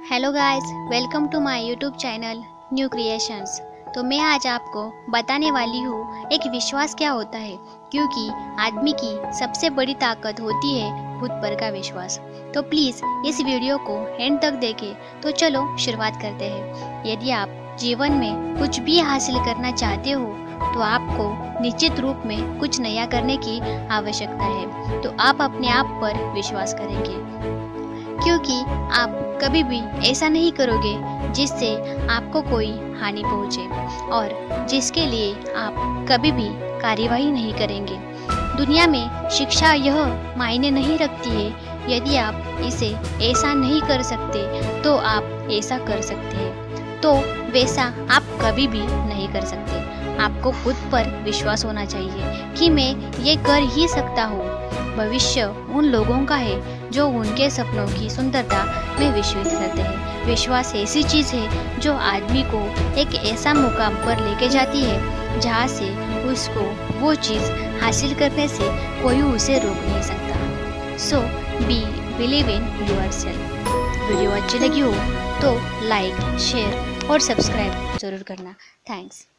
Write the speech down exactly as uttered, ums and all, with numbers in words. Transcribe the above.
Hello guys, welcome to my YouTube channel new creations. तो मैं आज आपको बताने वाली हूँ एक विश्वास क्या होता है, क्योंकि आदमी की सबसे बड़ी ताकत होती है खुद पर का विश्वास। तो प्लीज़ इस वीडियो को एंड तक देखें। तो चलो शुरुआत करते हैं। यदि आप जीवन में कुछ भी हासिल करना चाहते हो तो आपको निश्चित रूप में कुछ नया करने की आवश्यकता है। तो आप अपने आप पर विश्वास करेंगे, क्योंकि आप कभी भी ऐसा नहीं करोगे जिससे आपको कोई हानि पहुंचे और जिसके लिए आप कभी भी कार्यवाही नहीं करेंगे। दुनिया में शिक्षा यह मायने नहीं रखती है। यदि आप इसे ऐसा नहीं कर सकते तो आप ऐसा कर सकते हैं, तो वैसा आप कभी भी नहीं कर सकते। आपको खुद पर विश्वास होना चाहिए कि मैं ये कर ही सकता हूँ। भविष्य उन लोगों का है जो उनके सपनों की सुंदरता में विश्वास करते हैं। विश्वास ऐसी चीज़ है जो आदमी को एक ऐसा मुकाम पर लेके जाती है जहाँ से उसको वो चीज़ हासिल करने से कोई उसे रोक नहीं सकता। So be believe in yourself. Video अच्छी लगी हो तो लाइक, शेयर और सब्सक्राइब जरूर करना। थैंक्स।